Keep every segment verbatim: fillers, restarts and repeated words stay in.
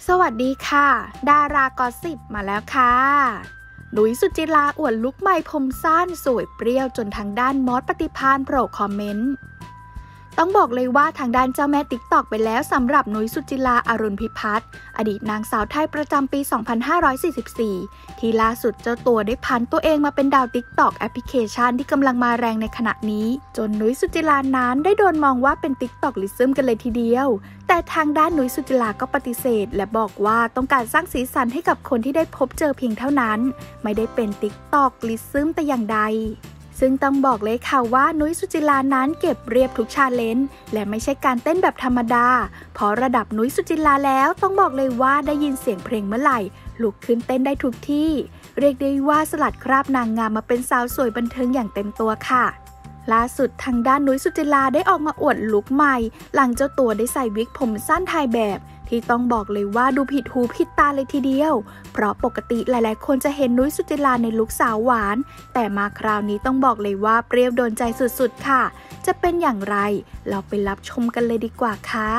สวัสดีค่ะดารากอสซิปมาแล้วค่ะหลุยส์ สุจิราอวดลุคใหม่ผมสั้นสวยเปรี้ยวจนทางด้านมอส ปฏิภาณโผล่คอมเมนต์ต้องบอกเลยว่าทางด้านเจ้าแม่ติ๊กตอกไปแล้วสำหรับหนุยส์ สุจิรา อรุณพิพัฒน์อดีตนางสาวไทยประจำปี สองพันห้าร้อยสี่สิบสี่ ที่ล่าสุดเจ้าตัวได้ผันตัวเองมาเป็นดาวติ๊กตอกแอปพลิเคชันที่กำลังมาแรงในขณะนี้จนหนุยส์ สุจิรานั้นได้โดนมองว่าเป็นติ๊กตอกลิซึมกันเลยทีเดียวแต่ทางด้านหนุยส์ สุจิราก็ปฏิเสธและบอกว่าต้องการสร้างสีสันให้กับคนที่ได้พบเจอเพียงเท่านั้นไม่ได้เป็นติ๊กตอกลิซึมแต่อย่างใดซึ่งต้องบอกเลยค่ะว่าหนุยส์ สุจิรานั้นเก็บเรียบทุกชาเลนจ์และไม่ใช่การเต้นแบบธรรมดาเพราะระดับหนุยส์ สุจิราแล้วต้องบอกเลยว่าได้ยินเสียงเพลงเมื่อไหร่ลุกขึ้นเต้นได้ทุกที่เรียกได้ว่าสลัดคราบนางงามมาเป็นสาวสวยบันเทิงอย่างเต็มตัวค่ะล่าสุดทางด้านหนุยส์ สุจิราได้ออกมาอวดลุคใหม่หลังเจ้าตัวได้ใส่วิกผมสั้นถ่ายแบบที่ต้องบอกเลยว่าดูผิดหูผิดตาเลยทีเดียวเพราะปกติหลายๆคนจะเห็นหนุยส์ สุจิราในลุคสาวหวานแต่มาคราวนี้ต้องบอกเลยว่าเปรี้ยวโดนใจสุดๆค่ะจะเป็นอย่างไรเราไปรับชมกันเลยดีกว่าค่ะ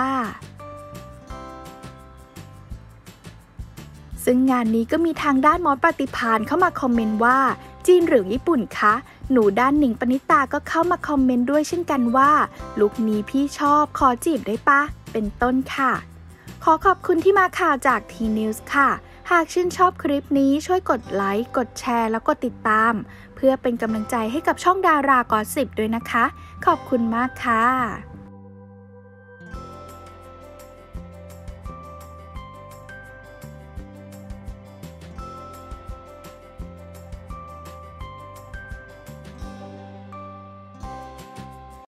ซึ่งงานนี้ก็มีทางด้านมอส ปฏิภาณเข้ามาคอมเมนต์ว่าจีนหรือญี่ปุ่นคะหนูด้านหนิงปณิตาก็เข้ามาคอมเมนต์ด้วยเช่นกันว่าลุคนี้พี่ชอบขอจีบได้ปะเป็นต้นค่ะขอขอบคุณที่มาข่าวจาก ที นิวส์ ค่ะหากชื่นชอบคลิปนี้ช่วยกดไลค์กดแชร์แล้วกดติดตามเพื่อเป็นกำลังใจให้กับช่องดารากอสซิปด้วยนะคะขอบคุณมากค่ะ